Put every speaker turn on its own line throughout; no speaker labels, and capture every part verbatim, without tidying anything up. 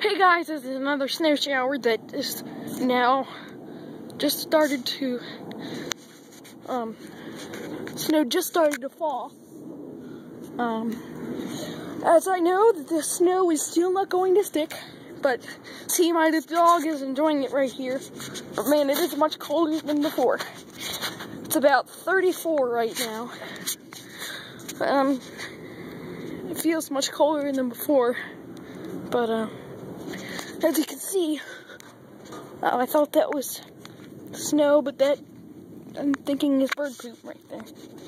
Hey guys, this is another snow shower that is now just started to, um, snow just started to fall. Um, as I know that the snow is still not going to stick, but see, my dog is enjoying it right here. But man, it is much colder than before. It's about thirty-four right now. Um, it feels much colder than before, but, uh, as you can see, uh, I thought that was snow, but that, I'm thinking is bird poop right there.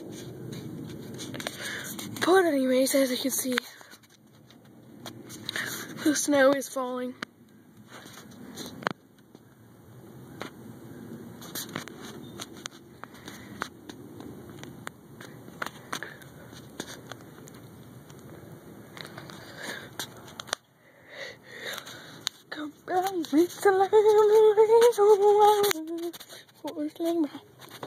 But anyways, as you can see, the snow is falling. Come down, reach the land, forest lane by.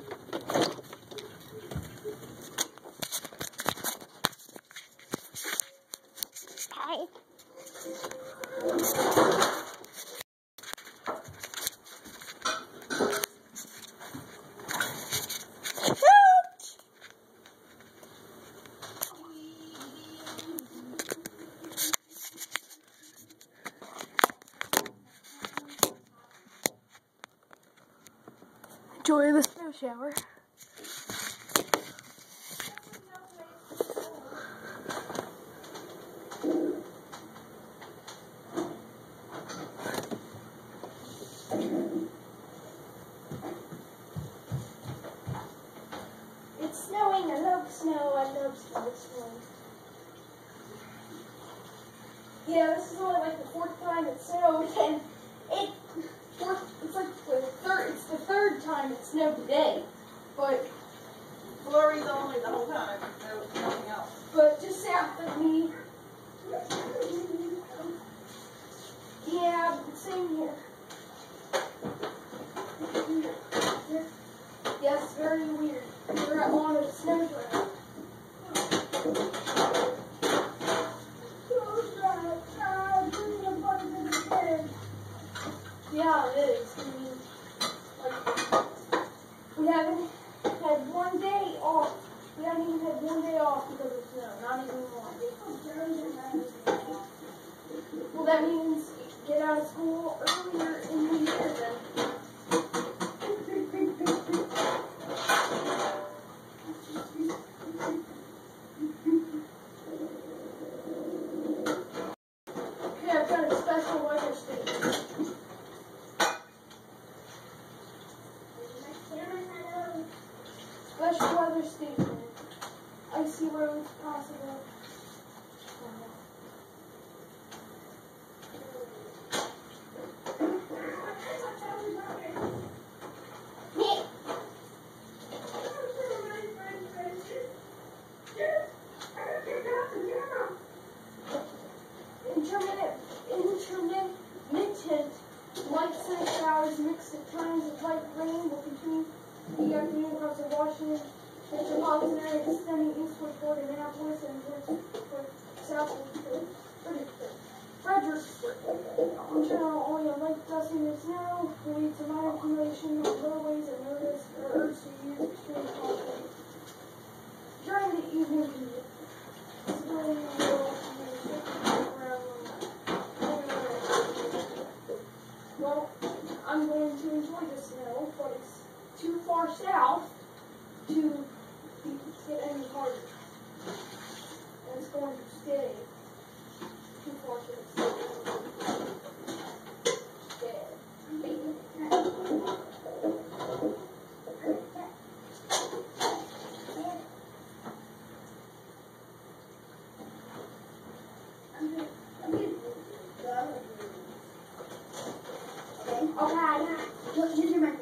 Hi. Enjoy the snow shower. It's snowing. I love snow. I love snow. Snowing. Yeah, this is only like the fourth time it snowed, and it it's like the third. It's the third time it snowed today, but
Flurry's only the whole time. No, nothing else.
but just south of me. Yeah, same here. Yes, very weird. We're at one of the snow trails. Yeah, it is. I mean, like, we haven't had one day off. We haven't even had one day off because of snow. Not even one. Well, that means get out of school earlier in the year then. Okay, I've got a special weather statement. Special weather statement. Icy roads possible. Intermittent, intermittent light snow showers mixed at times with light rain will continue the afternoon across the Washington metropolitan area, extending eastward toward Annapolis and toward southward toward Fredericksburg. In general, only a light dusting of snow will lead to minor accumulation of roadways and notice or urge to use extreme caution. During the evening, visibility will Well, I'm going to enjoy the snow, but it's too far south to get any harder. And it's going to stay too far to the south. Okay, use your microphone.